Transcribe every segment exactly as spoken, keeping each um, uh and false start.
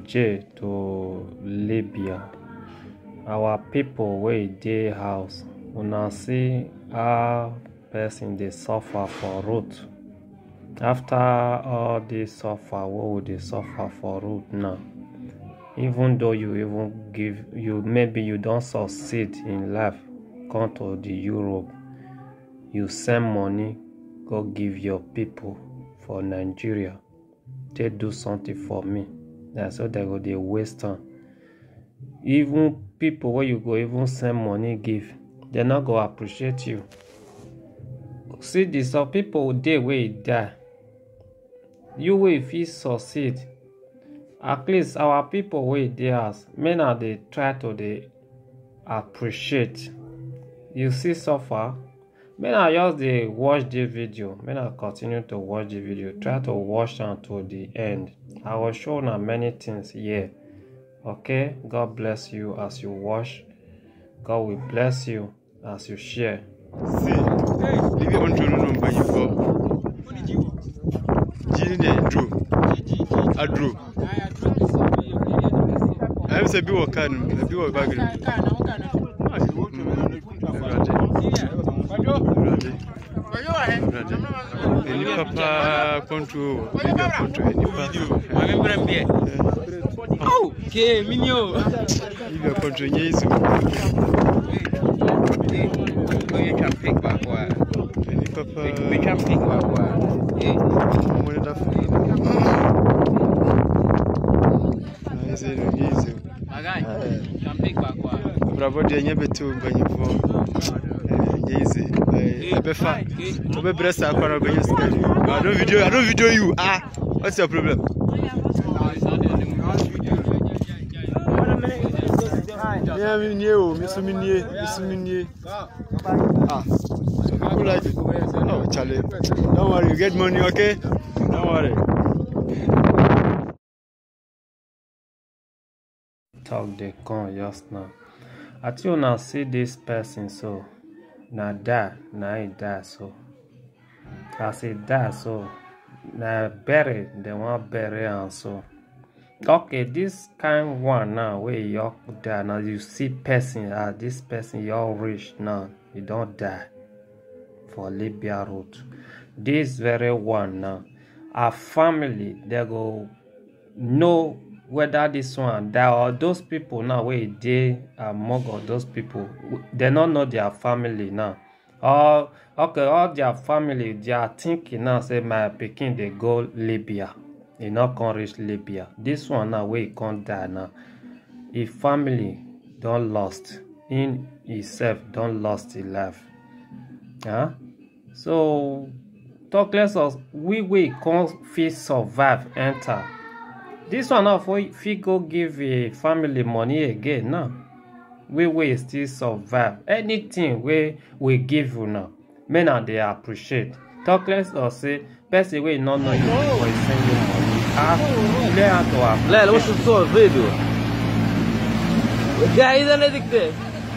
jail to Libya. Our people wey dey house, una see how person dey suffer for road. After all this suffer wey we dey suffer for road now, even though you even give you maybe you don succeed in life, come to the Europe, you send money go give your people for Nigeria, they do something for me. That's so they go dey waste time. Even people where you go even send money give, they not go appreciate you. See this, some people dey wey die. You will fit succeed. At least our people wey dey house, men are they try to they appreciate. You see suffer. Men are just they watch the video. Men are continue to watch the video. Try to watch until the end. I will show now many things here. Okay, God bless you as you watch. God will bless you as you share. See, leave your own children number you for. Gini de Drew. A Drew. I have said be what can be what bag. Any papa control. Oh, okay, minyo. Leave your control, yes. We can pick back one. Any papa. We can pick back one. Eh? What did I feel? I said, easy. Again, can pick back one. Bravo, dear, never too, but you for easy. I be fine. To be blessed, I can't go use. I don't video, I don't video you. Ah, what's your problem? Yeah, me new, me so me new, me so me new. Ah, so people like it. Oh, Charlie, don't worry, you get money, okay? Don't worry. Talk they come just now. I tell you now, see this person so. Now die, now he die so. As he die so, now bury, they want bury and so. Okay, this kind one now where you die now, you see person ah this person you're rich now, you don't die for Libya road. This very one now, our family they go know whether this one die or those people now where they among of those people, they don't know their family now. Or okay, all their family they are thinking now say my pikin they go Libya. He not can reach Libya. This one now where he can't die now. His family don't lost. In himself don't lost his life. Huh? So talk less of we we can't fit survive enter. This one now for if you go give a family money again now. We will still survive. Anything we we give you now. Men and they appreciate. Talk less or say person we not know you for send you money. لا لا وش الصور فيديو قاعد انا دكتور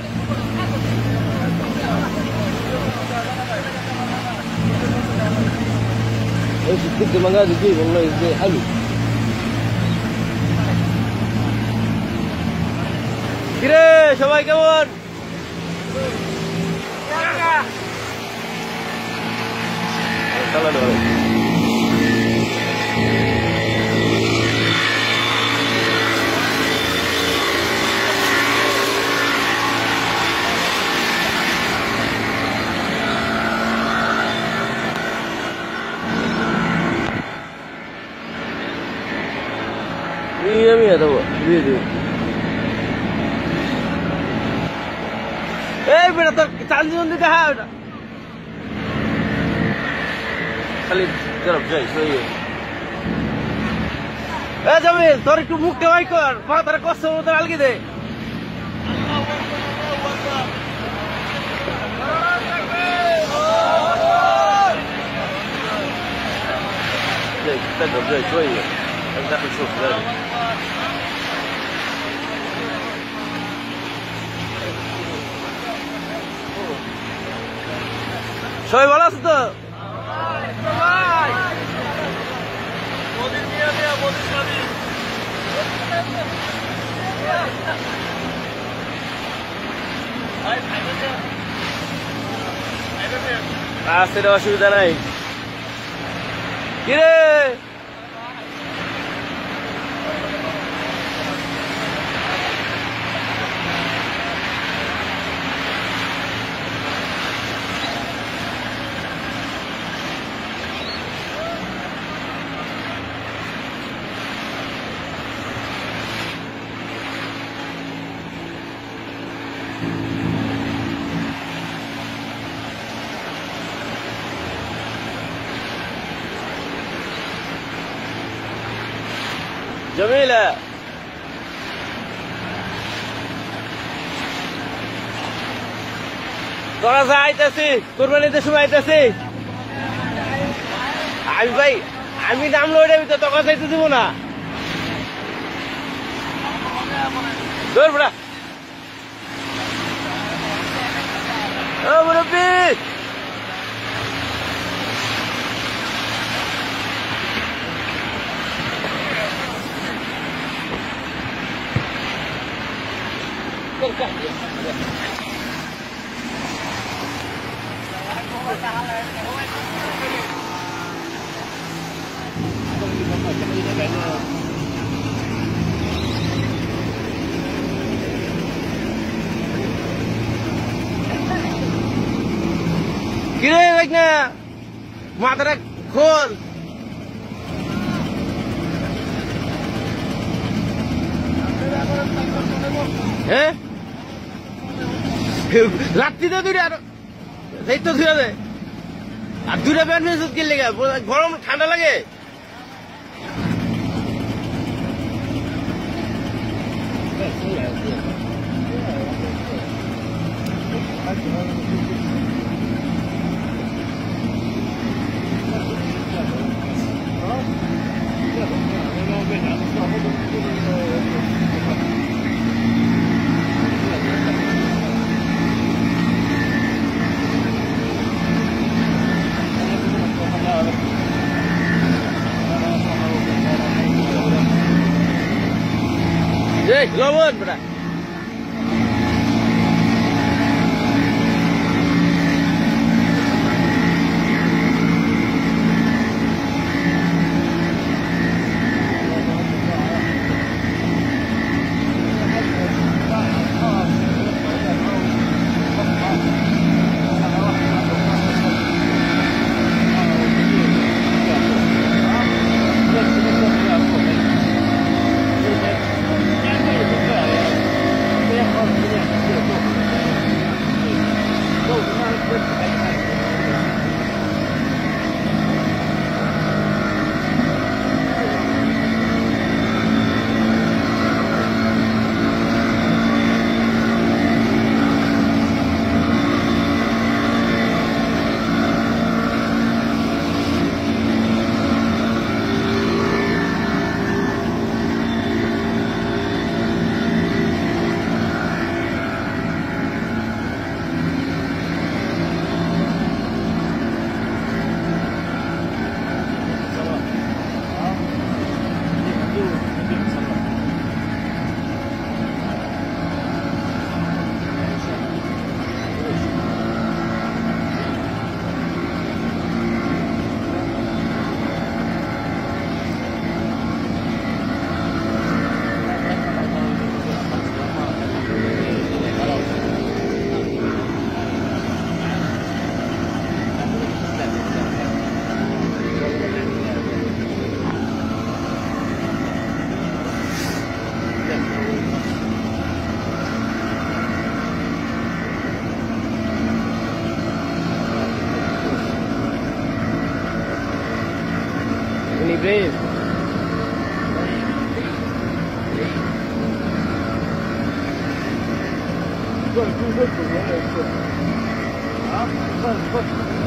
ايش الدكتور ما قاعد يجيب والله زي حلو كده شباب كمان يلا مية مية تو فيديو ايه بنا تعلمون لك هذا خلي جرب جاي شوية يا جميل طريقته موك وايكر ما ترى قصة وتر على كده جاي تقرب جاي شوية نبدأ نشوف ذلك شوي ولا صدق Body, body, body, body. আসতে অসুবিধা নাই কিরে جميلة তোরা যা আইতাছি কুরবানিতে সময় আইতাছি আমি ভাই আমি দাম লইলে তো তোকে চাইতে দিব না দৌড় বড়া ও মুরব্বি কিরে ভাই না মাথাটা খোল হ্যাঁ রাত্রিতে দুইটা আর সেই তো ধুয়ে দেয় আর দুইটা প্যান্ট মেসুদ কিনলে গরম ঠান্ডা লাগে Hey, lawan, bro. Brave. Good, good, good.